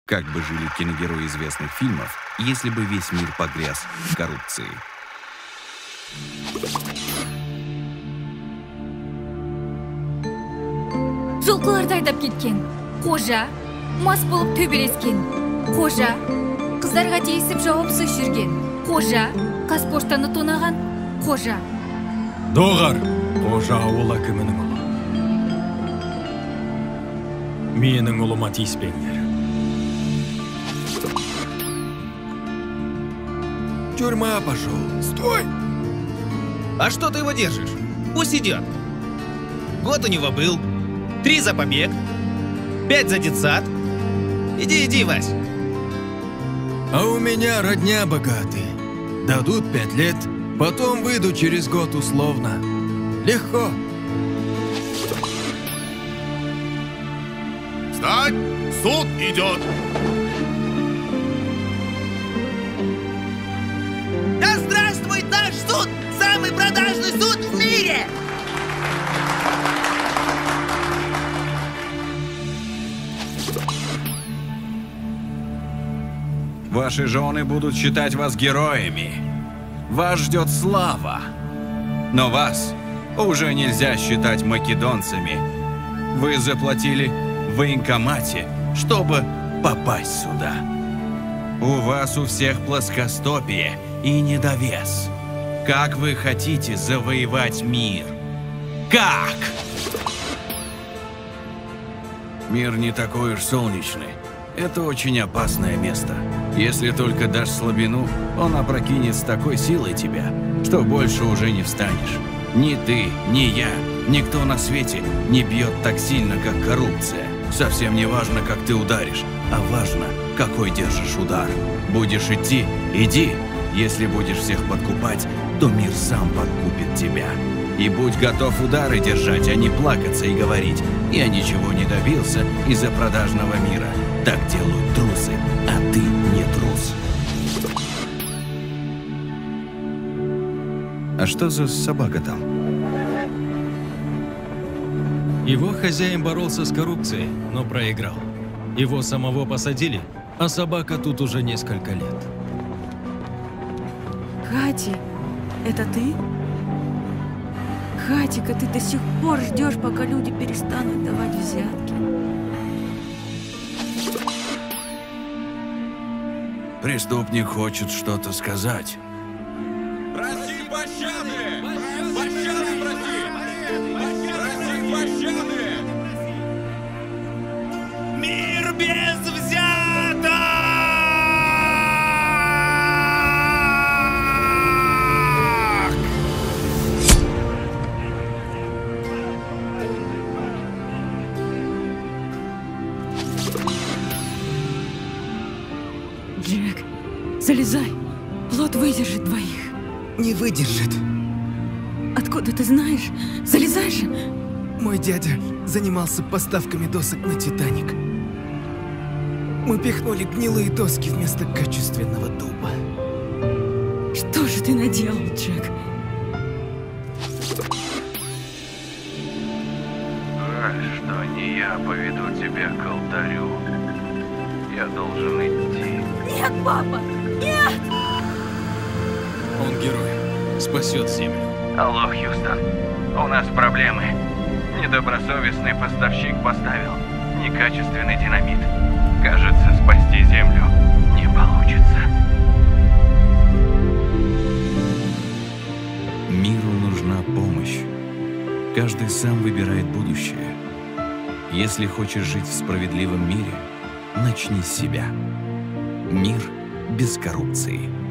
Как бы жили киногерои известных фильмов, если бы весь мир погряз в коррупции? Жылқыларды айдап кеткен. Қожа, мас болып төбелескен. Қожа, қыздарға тиісіп жауапсыз жүрген. Қожа, Қазпоштаны тонаған. Қожа. Доғар, қожа ауыл әкімінің ұлы. Менің ұлыма тиіспеңдер. Тюрьма пошел. Стой! А что ты его держишь? Пусть идет. Год у него был, 3 за побег, 5 за детсад. Иди, Вась. А у меня родня богатый. Дадут 5 лет, потом выйду через год условно. Легко. Встать! Суд идет! Да здравствует наш суд! Самый продажный суд в мире! Ваши жены будут считать вас героями. Вас ждет слава. Но вас уже нельзя считать македонцами. Вы заплатили в военкомате, чтобы попасть сюда. У вас у всех плоскостопие и недовес. Как вы хотите завоевать мир? Как? Мир не такой уж солнечный. Это очень опасное место. Если только дашь слабину, он опрокинет с такой силой тебя, что больше уже не встанешь. Ни ты, ни я, никто на свете не бьет так сильно, как коррупция. Совсем не важно, как ты ударишь, а важно, какой держишь удар. Будешь идти – иди. Если будешь всех подкупать, то мир сам подкупит тебя. И будь готов удары держать, а не плакаться и говорить: «Я ничего не добился из-за продажного мира». Так делают трусы, а ты не трус. А что за собака там? Его хозяин боролся с коррупцией, но проиграл. Его самого посадили, а собака тут уже несколько лет. Хати, это ты? Хатика, ты до сих пор ждешь, пока люди перестанут давать взятки. Преступник хочет что-то сказать. Проси пощады! Пощады проси! Проси пощады! Мир без взяток! Джек, залезай. Плот выдержит двоих. Не выдержит. Откуда ты знаешь? Залезай же. Мой дядя занимался поставками досок на Титаник. Мы пихнули гнилые доски вместо качественного дуба. Что же ты наделал, Джек? Жаль, что не я поведу тебя к алтарю. Я должен идти. Нет, папа! Нет! Он герой, спасет землю. Алло, Хьюстон. У нас проблемы. Недобросовестный поставщик поставил некачественный динамит. Кажется, спасти землю не получится. Миру нужна помощь. Каждый сам выбирает будущее. Если хочешь жить в справедливом мире, начни с себя. Мир без коррупции.